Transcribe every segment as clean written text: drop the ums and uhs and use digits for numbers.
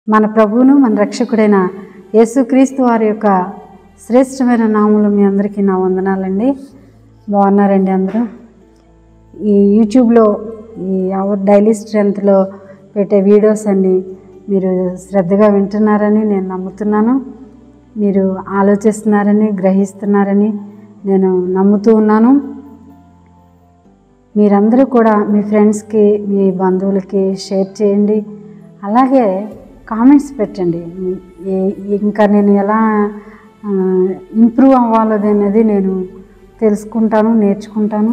మన ప్రభువును మన రక్షకుడైన యేసుక్రీస్తు వారి యొక్క శ్రేష్టమైన నామములో మీ అందరికీ నా వందనాలండి. బాగున్నారండి అందరూ? ఈ యూట్యూబ్లో ఈ అవర్ డైలీ స్ట్రెంత్లో పెట్టే వీడియోస్ అన్నీ మీరు శ్రద్ధగా వింటున్నారని నేను నమ్ముతున్నాను. మీరు ఆలోచిస్తున్నారని, గ్రహిస్తున్నారని నేను నమ్ముతూ ఉన్నాను. మీరందరూ కూడా మీ ఫ్రెండ్స్కి, మీ బంధువులకి షేర్ చేయండి. అలాగే కామెంట్స్ పెట్టండి. ఇంకా నేను ఎలా ఇంప్రూవ్ అవ్వాలనేది నేను తెలుసుకుంటాను, నేర్చుకుంటాను.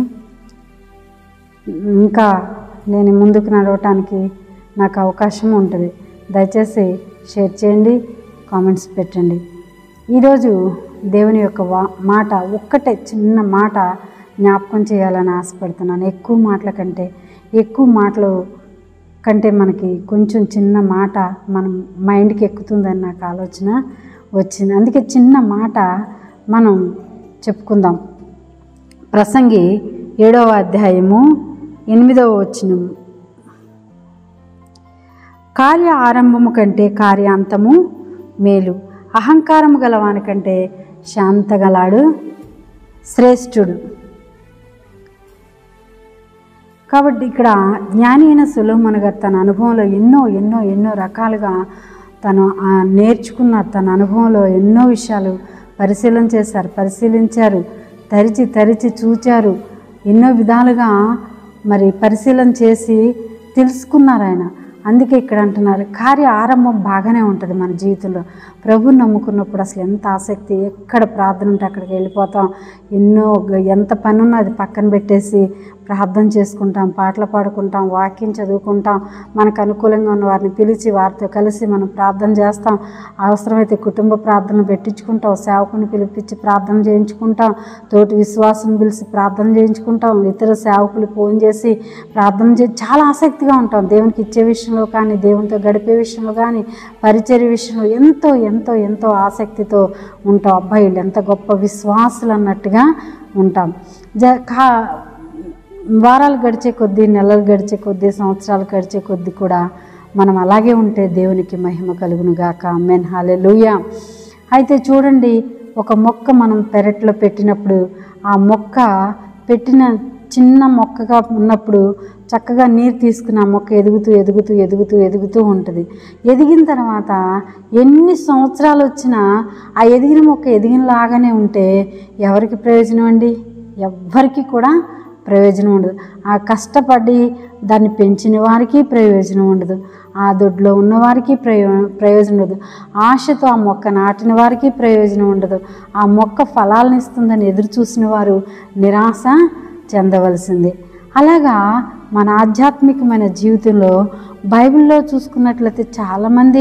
ఇంకా నేను ముందుకు నడవటానికి నాకు అవకాశం ఉంటుంది. దయచేసి షేర్ చేయండి, కామెంట్స్ పెట్టండి. ఈరోజు దేవుని యొక్క మాట, ఒక్కటే చిన్న మాట జ్ఞాపకం చేయాలని ఆశపడుతున్నాను. ఎక్కువ మాటలు కంటే మనకి కొంచెం చిన్న మాట మనం మైండ్కి ఎక్కుతుందని నాకు ఆలోచన వచ్చింది. అందుకే చిన్న మాట మనం చెప్పుకుందాం. ప్రసంగి 7వ అధ్యాయము 8వ వచనం. కార్య ఆరంభము కంటే కార్యాంతము మేలు, అహంకారము గలవాని కంటే శాంతగలాడు శ్రేష్ఠుడు. కాబట్టి ఇక్కడ జ్ఞాని అయిన సొలొమోను గారు తన అనుభవంలో ఎన్నో రకాలుగా తను నేర్చుకున్న తన అనుభవంలో ఎన్నో విషయాలు పరిశీలించారు, తరిచి చూచారు. ఎన్నో విధాలుగా మరి పరిశీలన చేసి తెలుసుకున్నారు ఆయన. అందుకే ఇక్కడ అంటున్నారు, కార్య ఆరంభం బాగానే ఉంటుంది మన జీవితంలో. ప్రభుని నమ్ముకున్నప్పుడు అసలు ఎంత ఆసక్తి, ఎక్కడ ప్రార్థన ఉంటే అక్కడికి వెళ్ళిపోతాం. ఎంత పని ఉన్నా అది పక్కన పెట్టేసి ప్రార్థన చేసుకుంటాం, పాటలు పాడుకుంటాం, వాక్యం చదువుకుంటాం. మనకు అనుకూలంగా ఉన్న వారిని పిలిచి వారితో కలిసి మనం ప్రార్థన చేస్తాం. అవసరమైతే కుటుంబ ప్రార్థన పెట్టించుకుంటాం, సేవకుని పిలిపించి ప్రార్థన చేయించుకుంటాం, తోటి విశ్వాసం పిలిచి ప్రార్థన చేయించుకుంటాం, ఇతర సేవకులు ఫోన్ చేసి ప్రార్థన చాలా ఆసక్తిగా ఉంటాం. దేవునికి ఇచ్చే విషయంలో కానీ, దేవునితో గడిపే విషయంలో కానీ, పరిచర్య విషయంలో ఎంతో ఆసక్తితో ఉంటాం. అబ్బాయిలు ఎంత గొప్ప విశ్వాసులు అన్నట్టుగా ఉంటాం. వారాలు గడిచే కొద్దీ, నెలలు గడిచే కొద్దీ, సంవత్సరాలు గడిచే కొద్దీ కూడా మనం అలాగే ఉంటే దేవునికి మహిమ కలుగును గాక. ఆమేన్, హల్లెలూయా. అయితే చూడండి, ఒక మొక్క మనం పెరట్లో పెట్టినప్పుడు, ఆ మొక్క పెట్టిన చిన్న మొక్కగా ఉన్నప్పుడు చక్కగా నీరు తీసుకుని ఆ మొక్క ఎదుగుతూ ఉంటుంది. ఎదిగిన తర్వాత ఎన్ని సంవత్సరాలు వచ్చినా ఆ ఎదిగిన మొక్క ఎదిగినలాగానే ఉంటే ఎవరికి ప్రయోజనం అండి? ఎవ్వరికి కూడా ప్రయోజనం ఉండదు. ఆ కష్టపడి దాన్ని పెంచిన వారికి ప్రయోజనం ఉండదు, ఆ దొడ్లో ఉన్నవారికి ప్రయోజనం ఉండదు, ఆశతో ఆ మొక్క నాటిన వారికి ప్రయోజనం ఉండదు, ఆ మొక్క ఫలాలను ఇస్తుందని ఎదురు చూసిన వారు నిరాశ చెందవలసిందే. అలాగా మన ఆధ్యాత్మికమైన జీవితంలో బైబిల్లో చూసుకున్నట్లయితే చాలామంది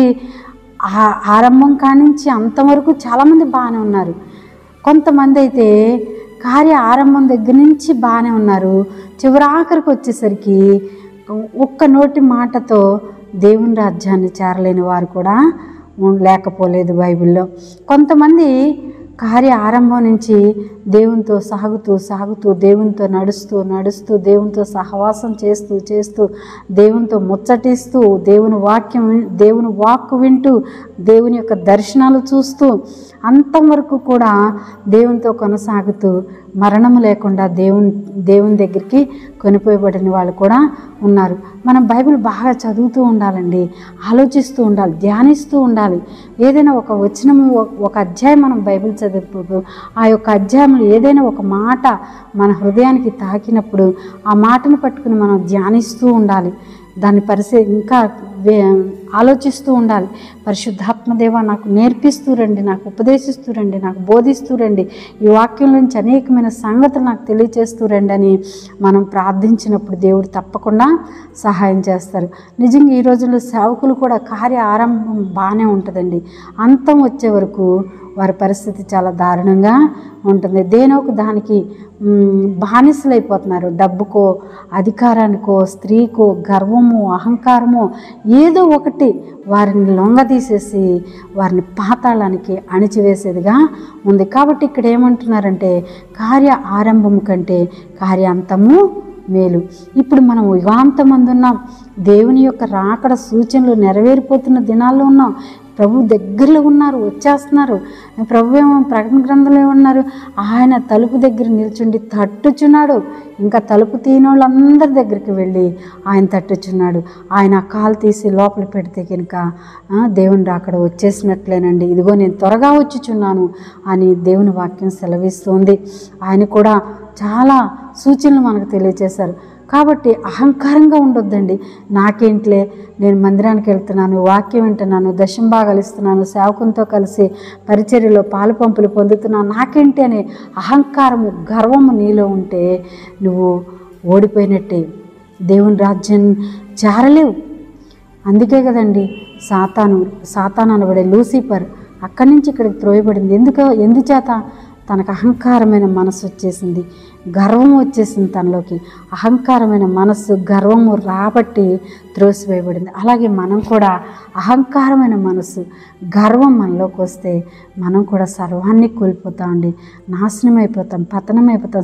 ఆరంభం కానించి అంతవరకు చాలామంది బాగానే ఉన్నారు. కొంతమంది అయితే కార్య ఆరంభం దగ్గర నుంచి బాగానే ఉన్నారు, చివరాఖరికి వచ్చేసరికి ఒక్క నోటి మాటతో దేవుని రాజ్యాన్ని చేరలేని వారు కూడా లేకపోలేదు బైబిల్లో. కొంతమంది కార్య ఆరంభం నుంచి దేవునితో సాగుతూ దేవునితో నడుస్తూ దేవునితో సహవాసం చేస్తూ దేవునితో ముచ్చటిస్తూ దేవుని వాక్కు వింటూ దేవుని యొక్క దర్శనాలు చూస్తూ అంతవరకు కూడా దేవునితో కొనసాగుతూ మరణము లేకుండా దేవుని దగ్గరికి కొనిపోయబడిన వాళ్ళు కూడా ఉన్నారు. మనం బైబిల్ బాగా చదువుతూ ఉండాలండి, ఆలోచిస్తూ ఉండాలి, ధ్యానిస్తూ ఉండాలి. ఏదైనా ఒక వచనము, ఒక అధ్యాయం మనం బైబిల్ చదివినప్పుడు ఆ యొక్క అధ్యాయంలో ఏదైనా ఒక మాట మన హృదయానికి తాకినప్పుడు ఆ మాటను పట్టుకుని మనం ధ్యానిస్తూ ఉండాలి, దాన్ని ఇంకా ఆలోచిస్తూ ఉండాలి. పరిశుద్ధాత్మదేవ నాకు నేర్పిస్తూ రండి, నాకు ఉపదేశిస్తూ రండి, నాకు బోధిస్తూ రండి, ఈ వాక్యం నుంచి అనేకమైన సంగతులు నాకు తెలియచేస్తూ రండి అని మనం ప్రార్థించినప్పుడు దేవుడు తప్పకుండా సహాయం చేస్తారు. నిజంగా ఈ రోజుల్లో సేవకులు కూడా కార్య ఆరంభం బాగానే ఉంటుందండి, అంతం వచ్చే వరకు వారి పరిస్థితి చాలా దారుణంగా ఉంటుంది. దేనోకు దానికి బానిసలైపోతున్నారు. డబ్బుకో, అధికారానికో, స్త్రీకో, గర్వము, అహంకారము ఏదో ఒకటి వారిని లొంగదీసేసి వారిని పాతాళానికి అణిచివేసేదిగా ఉంది. కాబట్టి ఇక్కడ ఏమంటున్నారంటే కార్య ఆరంభము కంటే కార్యాంతము మేలు. ఇప్పుడు మనం యుగాంతమందున్నాం. దేవుని యొక్క రాకడ సూచనలు నెరవేరిపోతున్న దినాల్లో ఉన్నాం. ప్రభు దగ్గరలో ఉన్నారు, వచ్చేస్తున్నారు. ప్రభు ఏమో ప్రకటన గ్రంథంలో ఏమన్నారు? ఆయన తలుపు దగ్గర నిల్చుండి తట్టుచున్నాడు. ఇంకా తలుపు తీయని వాళ్ళందరి దగ్గరికి వెళ్ళి ఆయన తట్టుచున్నాడు. ఆయన కాలు తీసి లోపల పెడితే కనుక దేవుని రాకడ వచ్చేసినట్లేనండి. ఇదిగో నేను త్వరగా వచ్చుచున్నాను అని దేవుని వాక్యం సెలవిస్తుంది. ఆయన కూడా చాలా సూచనలు మనకు తెలియజేశారు. కాబట్టి అహంకారంగా ఉండొద్దండి. నాకేంట్లే, నేను మందిరానికి వెళ్తున్నాను, వాక్యం వింటున్నాను, దశంభాగాలు ఇస్తున్నాను, సేవకునితో కలిసి పరిచర్యలో పాలు పంపులు పొందుతున్నాను, నాకేంటి అనే అహంకారము, గర్వము నీలో ఉంటే నువ్వు ఓడిపోయినట్టే, దేవుని రాజ్యం చేరలేవు. అందుకే కదండి సాతాను అనబడే లూసిఫర్ అక్కడి నుంచి ఇక్కడికి త్రోయబడింది. ఎందుచేత? తనకు అహంకారమైన మనసు వచ్చేసింది, గర్వం వచ్చేసింది తనలోకి. అహంకారమైన మనస్సు, గర్వము రాబట్టి త్రోసివేయబడింది. అలాగే మనం కూడా అహంకారమైన మనసు, గర్వం మనలోకి వస్తే మనం కూడా సర్వాన్ని కోల్పోతామండి, నాశనం అయిపోతాం, పతనం అయిపోతాం.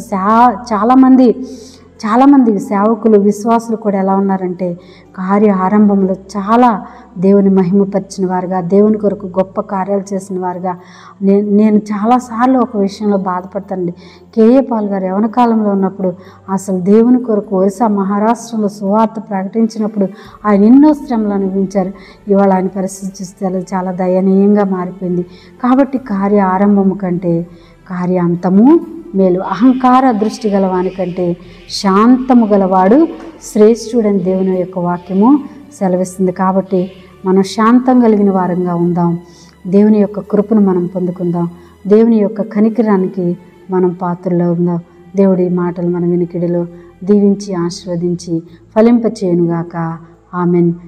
చాలామంది సేవకులు, విశ్వాసులు కూడా ఎలా ఉన్నారంటే కార్య ఆరంభంలో చాలా దేవుని మహిమపరిచిన వారుగా, దేవుని కొరకు గొప్ప కార్యాలు చేసిన వారుగా. నేను చాలాసార్లు ఒక విషయంలో బాధపడతానండి. కేఏ పాల్ గారు యవన కాలంలో ఉన్నప్పుడు అసలు దేవుని కొరకు ఒరిస్సా, మహారాష్ట్రలో సువార్త ప్రకటించినప్పుడు ఆయన ఎన్నో శ్రమలు అనుభవించారు. ఇవాళ ఆయన పరిస్థితి చూస్తే చాలా దయనీయంగా మారిపోయింది. కాబట్టి కార్య ఆరంభము కంటే కార్య అంతము మేలు. అహంకార దృష్టి గలవానికంటే శాంతము గలవాడు శ్రేష్ఠుడని దేవుని యొక్క వాక్యము సెలవిస్తుంది. కాబట్టి మనం శాంతం కలిగిన వారంగా ఉందాం. దేవుని యొక్క కృపను మనం పొందుకుందాం. దేవుని యొక్క కనికరానికి మనం పాత్రలో ఉందాం. దేవుడి మాటలు మన వినికిడిలో దీవించి ఆశీర్వదించి ఫలింపచేయునుగాక. ఆమెన్.